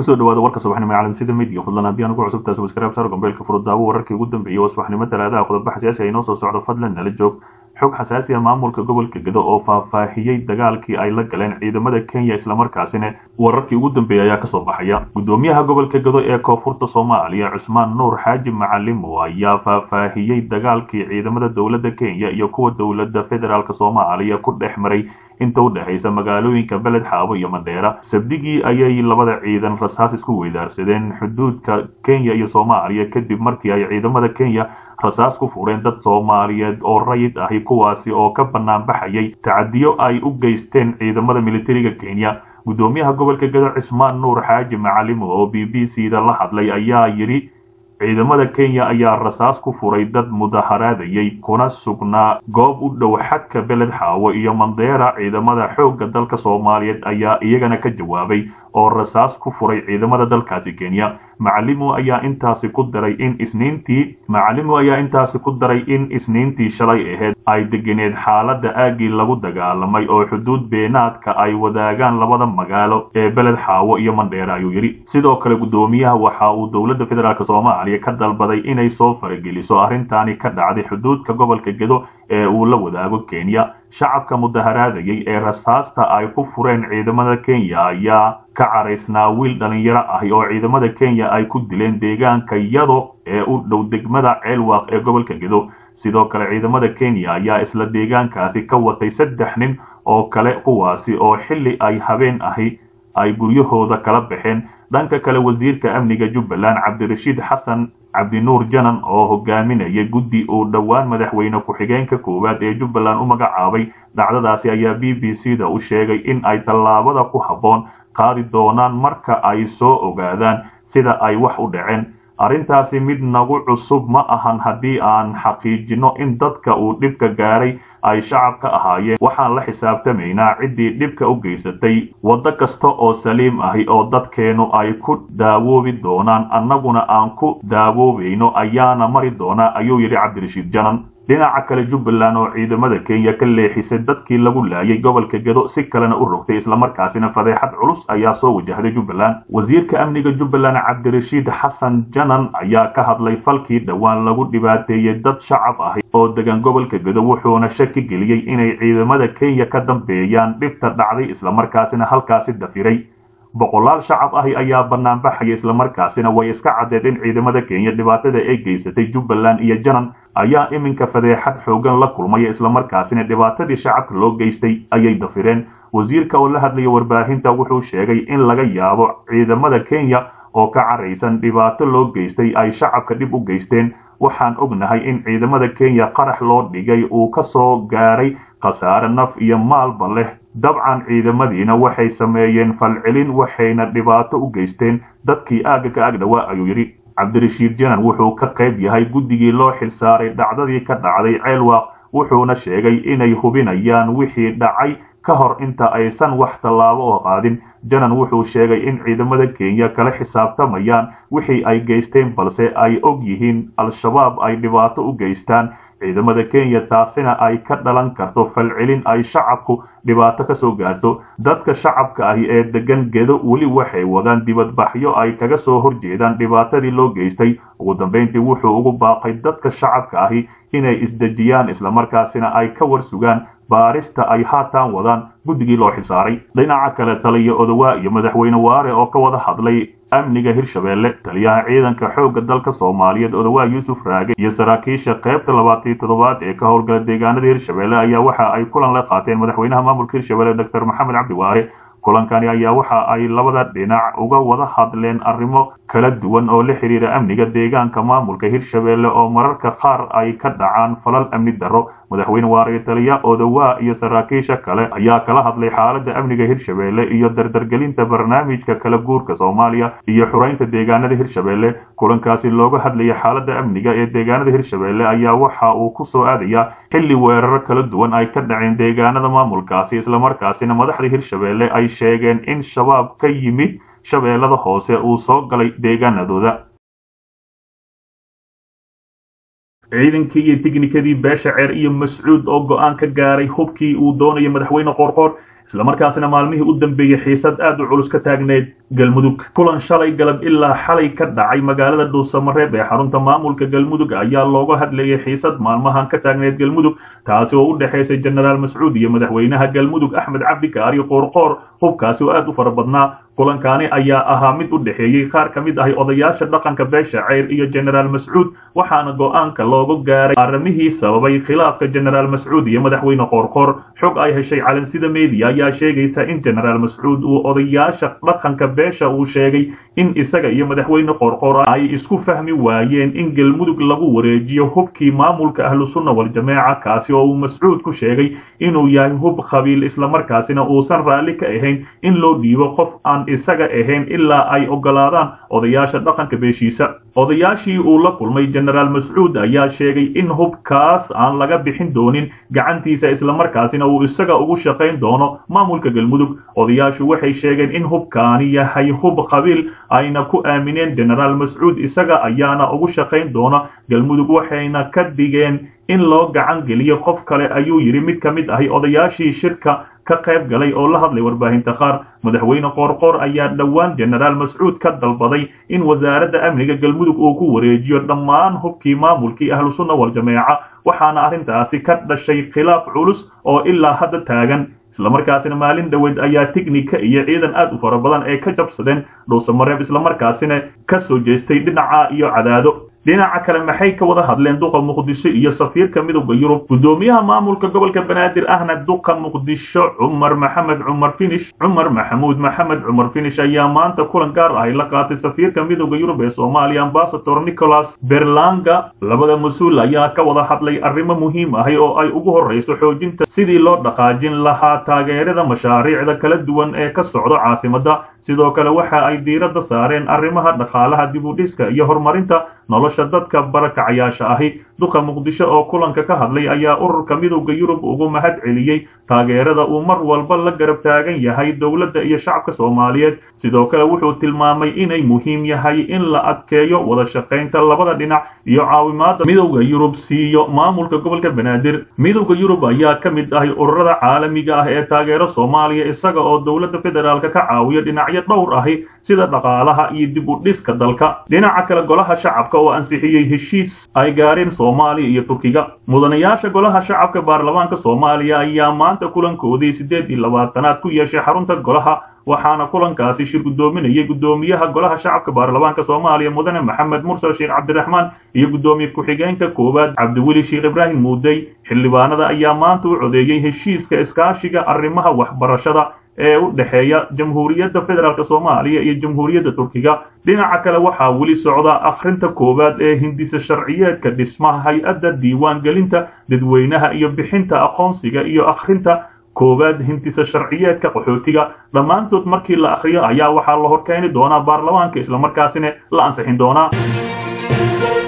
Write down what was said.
kusoo dhawaada warka subaxnimo ee caalamsida media fadlan haddii aan ugu cusubtahay subscribe sar gombeelka furudaawo wararkii ugu dambeeyay oo subaxnimo talaadaha qodobo xasaasi ah inoo soo socdo fadlan nala joog xog xasaasi ah maamulka gobolka Gedo oo faahfaahiyay dagaalkii ay la galeen ciidamada Kenya isla markaasina wararkii ugu dambeeyay ayaa ka soo baxaya gudoomiyaha gobolka Gedo ee koonfurta Soomaaliya Cusmaan Nuur Xaaji Macallim ayaa faahfaahiyay dagaalkii ciidamada dawladda Kenya iyo kuwa dawladda federaalka Soomaaliya ku dhexmaray inta u dhaxaysa magaalooyinka Beled Xaabo iyo Mandheera sabdigii ayay labada ciidan rasaas isku weydaarsadeen xuduudka Kenya iyo Soomaaliya kadib markii ay ciidamada Kenya rasaas ku fureen dad Soomaaliyeed oo rayid ah kuwaasi oo ka banaan baxayay tacadiyo ay u geysteen ciidamada militariga Kenya gudoomiyaha gobolka Gedo Cusmaan Nuur Xaaji Macallim oo BBC-da la hadlay ayaa yiri ciidamada Kenya ayaa rasaas ku furay dad mudaharaadayay kuna sugnaa goob u dhow xadka Beled Xaabo iyo Mandheera ciidamada xoogga dalka Soomaaliyeed ayaa iyagana ka jawaabay oo rasaas ku furay ciidamada dalkaasi Kenya Macallim ayaa intaasi ku daray in isniintii shalay ahayd ay deganeed xaaladda aagii lagu dagaalamay oo xuduud beenaadka ay wadaagaan labada magaalo ee Beled Xaabo iyo Mandheera ayuu yiri sidoo kale gudoomiyaha waxa uu dawladda federaalka Soomaaliya ka dalbaday inay soo farageliso arrintaani ka dhacday xuduudka gobolka Gedo ee uu la wadaago Kenya shacabka mudaharaadayay ee rasaasta ay ku fureen ciidamada Kenya ayaa ka caraysnaa wiil dhalinyaro ah oo ciidamada Kenya ay ku dileen deegaanka Yado ee u dhow degmada Ceelwaaq ee gobolka Gedo sidoo kale ciidamada Kenya ayaa isla deegaankaasi ka watay 3 nin oo kale kuwaasi oo xilli ay habeen ahi ay guryahooda kala baxeen dhanka kale wasiirka amniga Jubbaland Cabdirashiid Xasan Cabdinuur Janan oo hogaaminaya guddi oo dhawaan madaxweyne ku-xigeenka koowaad ee Jubbaland u magacaabay dhacdadaasi ayaa BBC-da u sheegay in ay tallaabada ku habboon qaadi doonaan marka ay soo ogaadaan sida ay wax u dhaceen arrintaasi mid nagu cusub ma ahan haddii aan xaqiijino in dadka uu dhibka gaaray ay shacabka ahaayeen waxaan la xisaabtamaynaa ciddii dhibka u geysatay waddo kasta oo saliim ahi oo dadkeenu ay ku daawoobi doonaan annaguna aan ku daawoobayno ayaana mari doonaa ayuu yidhi Cabdirashiid Janan dhinaca kale Jubbaland oo ciidamada Kenya ka leexisay dadkii lagu laayay gobolka Gedo si kalena u rogtay isla markaasina fadeexad culus ayaa soo wajahday Jubbaland wasiirka amniga Jubbaland Cabdirashiid Xasan Janan ayaa ka hadlay falkii dhawaan lagu dhibaateeyay dad shacab ah oo degan gobolka Gedo wuxuuna shaki geliyay inay ciidamada Kenya ka dambeeyaan dhibta dhacday isla markaasina halkaasi dafiray boqolaal shacab ah ayaa banaan baxay isla markaasina way iska cadeeyeen ciidamada Kenya dhibaatada ay geysatay Jubbaland iyo Janan ayaa iminka fadeexad xoogan la kulmay isla markaasina dhibaatadii shacabka loo geystay ayay dafireen wasiirka oo la hadlay warbaahinta wuxuu sheegay in laga yaabo ciidamada Kenya oo ka careysan dhibaato loo geystay ay shacabka dib u geysteen waxaan ognahay in ciidamada Kenya qarax loo dhigay uu ka soo gaaray khasaare naf iyo maalba leh dabcan ciidamadiina waxay sameeyeen falcelin waxayna dhibaato u geysteen dadkii aaga ka agdhawaa ayuu yiri Cabdirashiid Janan wuxuu ka qayb yahay guddigii loo xilsaaray dhacdadii ka dhacday Ceelwaaq wuxuuna sheegay inay hubinayaan wixii dhacay ka hor inta aysan wax tallaabo oo qaadin Janan wuxuu sheegay in ciidamada Kenya kala xisaabtamayaan wixii ay geysteen balse ay og yihiin al-shabaab ay dhibaato u geystaan ciidamada Kenya taasina ay ka dhalan karto falcelin ay shacabku dhibaato ka soo gaarto dadka shacabka ah ee degan Gedo wali waxay wadaan dibadbaxyo ay kaga soo horjeedaan dhibaatadii loo geystay ugu dambeyntii wuxuu ugu baaqay dadka shacabka ah inay isdajiyaan isla markaasina ay ka warsugaan baarista ay haatan wadaan guddigii loo xilsaaray dhinaca kale taliya Odawa iyo madaxweyne Waare oo ka wada hadlay amniga Hirshabeelle taliyaha ciidanka xoogga dalka Soomaaliyeed Odawa Yuusuf Raage iyo saraakiisha qaybta 27 ee ka howlgala deegaanada Hirshabeelle ayaa waxa ay kulan la qaateen madaxweynaha maamulka Hirshabeelle Dr. Maxamed Cabdi Waare kulankani ayaa waxa ay labada dhinac uga wada hadleen arrimo kala duwan oo la xiriira amniga deegaanka maamulka Hirshabeelle oo mararka qaar ay ka dhacaan falal amni darro madaxweyne Waare taliya Odawa iyo saraakiisha kale ayaa kala hadlay xaaladda amniga Hirshabeelle iyo dardargelinta barnaamijka kala guurka Soomaaliya iyo xureynta deegaanada Hirshabeelle kulankaasi looga hadlayay xaaladda amniga ee deegaanada Hirshabeelle ayaa waxa uu ku soo aadaya xilli weerar kala duwan ay ka dhaceen deegaanada maamulkaasi isla markaasina madaxda Hirshabeelle ay sheegeen in shabaab ka yimid shabeellada hoose uu soo galay deegaanadooda ciidankii iyo tiknikadii beesha ceer iyo Mas'uud oo go'aan ka gaaray hubkii uu doonayay madaxweyne Qorqor isla markaasina maalmihii u dambeeyay xiisad aad u culus ka taagneed galmudug kulan shalay galab ilaa xalay ka dhacay magaalada dhuusamareeb ee xarunta maamulka galmudug ayaa looga hadlayay xiisad maalmahan ka taagneed galmudug taasi oo u dhaxaysay jenaraal mascuud iyo madaxweynaha galmudug axmed cabdi kaari qoorqoor hubkaasi oo aad u fara badnaa kulankani ayaa ahaa mid u dhaxeeyay qaar ka mid ah odayaasha dhaqanka beesha ceyr iyo jenaraal mascuud waxaana go'aanka looga gaaray arrimihii sababay khilaafka jenaraal mascuud iyo madaxweyne qoorqoor xog ay heshay calansida media ayaa sheegaysa in jenaraal mascuud uu odayaasha dhaqanka beesha uu sheegay in isaga iyo madaxweyne qoorqoor ay isku fahmi waayeen in galmudug lagu wareejiyo hubkii maamulka ahlu sunna wal jameeca kaasi oo uu mascuud ku sheegay inuu yahay hub qabiil isla markaasina uusan raalli ka ahayn in loo dhiibo qof aan isaga ahayn ilaa ay ogolaadaan odayaasha dhaqanka beeshiisa odayaashii uu la kulmay jenaraal mascuud ayaa sheegay in hubkaas aan laga bixin doonin gacantiisa isla markaasina uu isaga ugu shaqayn doono maamulka galmudug odayaashu waxay sheegeen in hubkaani yahay hub qabiil ayna ku aamineen jenaraal mascuud isaga ayaana ugu shaqayn doona galmudug waxayna ka digeen in loo gacan geliyo qof kale ayuu yidhi mid ka mid ahi odayaashii shirka ka qayb galay oo la hadlay warbaahinta qaar madaxweyne qoorqoor ayaa dhowaan jenaraal mascuud ka dalbaday in wasaaradda amniga galmudug uu ku wareejiyo dhammaan hubkii maamulkii ahlu sunna wal jameeca waxaana arrintaasi ka dhashay khilaaf culus oo ilaa hadda taagan isla markaasina maalin dhoweed ayaa tiknika iyo ciidan aad u fara badan ee ka jabsadeen dhuusamareeb isla markaasina ka soo jeestay dhinaca iyo cadaado dhinaca kale maxay ka wada hadleen duqa muqdisho iyo safiirka midowga yurub gudoomiyaha maamulka gobolka banaadir ahna duqa muqdisho cumar maxamuud maxamed cumar finish ayaa maanta kulan gaar ah la qaatay safiirka midowga yurub ee Soomaaliya ambassador Nicholas Berlanga labada mas'uul ayaa ka wada hadlay arrimo muhiim ah oo ay ugu horeyso xoojinta sidii loo dhaqaajin lahaa taageerada mashaariicda kala duwan ee ka socda caasimadda sidoo kale waxa ay diiradda saareen arrimaha dhaqaalaha dib u dhiska iyo horumarinta nolosha dadka barakacayaasha ahi duqa muqdisho oo kulanka ka hadlay ayaa ururka midowga yurub ugu mahad celiyay taageerada uu mar walba la garab taagan yahay dowladda iyo shacabka Soomaaliyeed sidoo kale wuxuu tilmaamay inay muhiim yahay in la adkeeyo wada shaqaynta labada dhinac iyo caawimaadda midowga yurub siiyo maamulka gobolka banaadir midowga yurub ayaa ka mid ah ururada caalamiga ah ee taageero Soomaaliya isaga oo dowladda federaalka ka caawiyo dhinacyo dhowr ah sida dhaqaalaha iyo dib u dhiska dalka dhinaca kale golaha shacabka oo ansixiyay heshiis ay gaareen Soomaaliya iyo Turkiga mudanayaasha golaha shacabka baarlamaanka Soomaaliya ayaa maanta kulankoodii 28aad ku yeeshay xarunta golaha waxaana kulankaasi shir gudoominayay gudoomiyaha golaha shacabka baarlamaanka Soomaaliya mudane Maxamed Mursal Sheekh Cabdiraxmaan iyo gudoomiye ku-xigeenka koowaad Cabdiweli Sheekh Ibraahim Muuday xildhibaanada ayaa maanta u codeeyay heshiiska iskaashiga arrimaha waxbarashada ee u dhaxeeya Jamhuuriyadda Federaalka Soomaaliya iyo Jamhuuriyadda Turkiga dhinaca kale waxaa weli socda akhrinta koowaad ee hindisa sharciyeedka dhismaha hay'adda diiwaan gelinta dadweynaha iyo bixinta aqoonsiga iyo akhrinta koowaad hindisa sharciyeedka qaxootiga dhammaantood markii la akhriyo ayaa waxaa la horkeeni doonaa baarlamaanka isla markaasina la ansixin doonaa